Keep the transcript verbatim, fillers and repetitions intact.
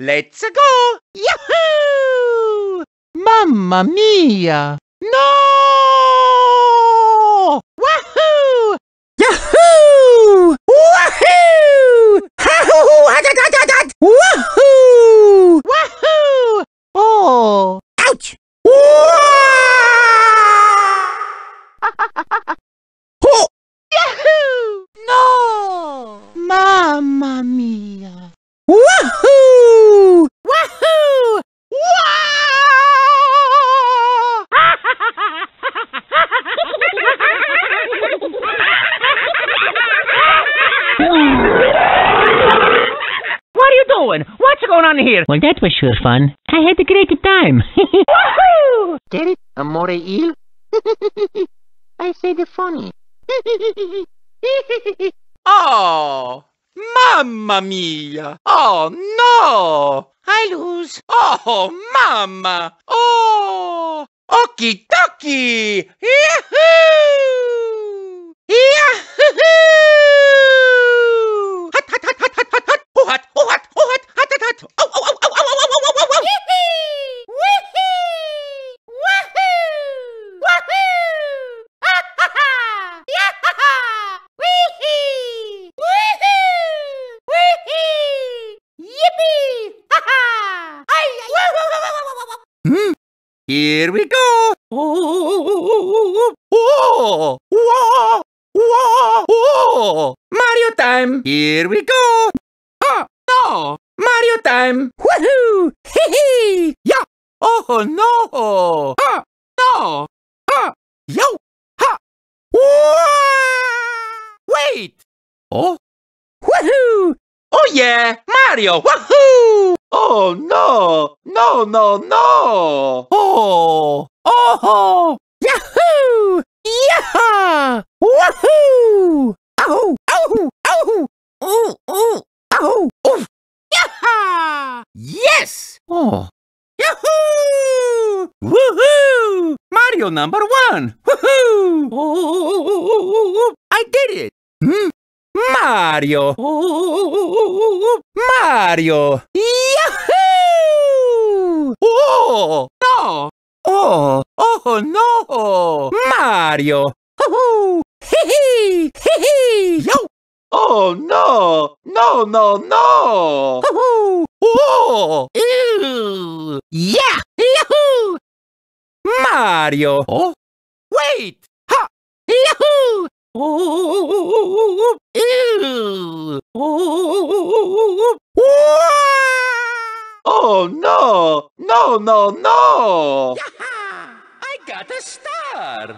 Let's go! Yahoo! Mamma mia! No! Wahoo! Yahoo! Wahoo! Hahoo! Hadadadadad! Wahoo! Wahoo! Oh! Ouch! Oh! Yahoo! No! Mamma mia! Wahoo! Wahoo! Wah! What are you doing? What's going on here? Well, that was sure fun. I had a great time. Woohoo! Get it? Amore il? I said it funny. Oh! Mamma mia! Oh no! I lose! Oh, mamma! Oh! Okie dokie! Yahoo! Yahoo! Hot, hot, hot, hot, hot, hot, hot! Oh, hot, oh, hot, oh, hot, hot, hot, hot! Oh, oh, oh, oh, oh, oh, oh, oh, oh, oh! Yippee! Wee-hee! Wahoo! Wahoo! Ha ha ha! Yahaha! Wee-hee! Wee-hoo! Wee-hee! Yippee! Ha-ha! Ay, ay, Hmm? Here we go! Oh! Oh! Whoa! Whoa! Whoa! Mario time! Here we go! Ah! No! Mario time! Woohoo! Hee hee! Yeah! Oh no! Ah! No! Ah! Yo! Ha! Whoa! Wait! Oh! Woohoo! Oh yeah! Mario! Woohoo! Oh no! No, no, no! Oh! Oh! Yahoo! Yaha! Woohoo! Ow! Ow! Ow! Oh! Oh! Ow! Oof! Yaha! Yes! Oh! Yahoo! Woohoo! Mario number one! Woohoo! Oh! I did it! Hmm? Mario! Oh! Mario! Yahoo! Oh! No! Oh! Oh no! Mario! Hoo-hoo! Hee-hee! Hee-hee! Yo! Oh no! No, no, no! Hoo-hoo! Oh! Ew! Yeah! Yahoo! Mario! Oh! Wait! Ha! Yahoo! Oh! Ew! Oh! Oh no! No, no, no! Yaha! I got a star!